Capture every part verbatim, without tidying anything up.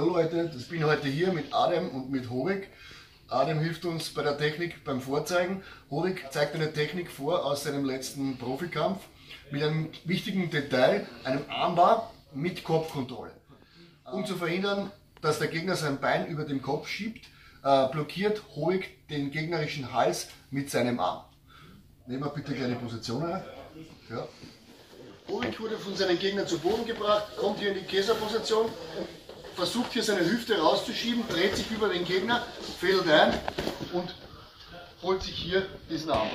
Hallo Leute, ich bin heute hier mit Adem und mit Horik. Adem hilft uns bei der Technik beim Vorzeigen. Horik zeigt eine Technik vor aus seinem letzten Profikampf mit einem wichtigen Detail, einem Armbar mit Kopfkontrolle. Um zu verhindern, dass der Gegner sein Bein über dem Kopf schiebt, äh, blockiert Horik den gegnerischen Hals mit seinem Arm. Nehmen wir bitte gleich die Position ein. Ja. Horik wurde von seinen Gegnern zu Boden gebracht, kommt hier in die Käserposition, versucht hier seine Hüfte rauszuschieben, dreht sich über den Gegner, fädelt ein und holt sich hier diesen Arm.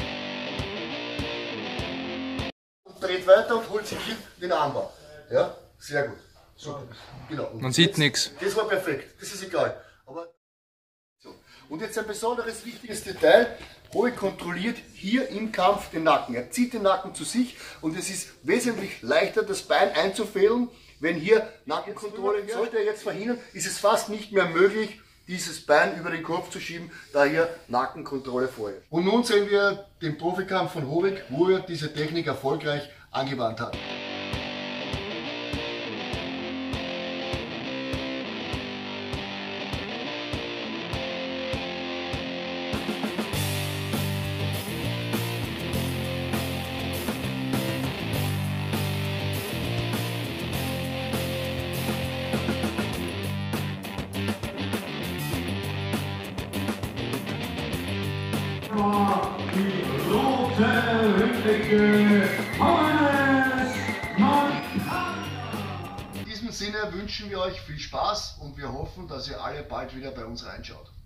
Dreht weiter und holt sich hier den Armbar. Ja, sehr gut. Super. Genau. Man sieht nichts. Das war perfekt, das ist egal. Aber so. Und jetzt ein besonderes wichtiges Detail. Horik kontrolliert hier im Kampf den Nacken. Er zieht den Nacken zu sich und es ist wesentlich leichter, das Bein einzufädeln. Wenn hier Nackenkontrolle, sollte er jetzt verhindern, ist es fast nicht mehr möglich, dieses Bein über den Kopf zu schieben, da hier Nackenkontrolle vorliegt. Und nun sehen wir den Profikampf von Horik, wo er diese Technik erfolgreich angewandt hat. Die rote Hüttige Hannes Montana. In diesem Sinne wünschen wir euch viel Spaß und wir hoffen, dass ihr alle bald wieder bei uns reinschaut.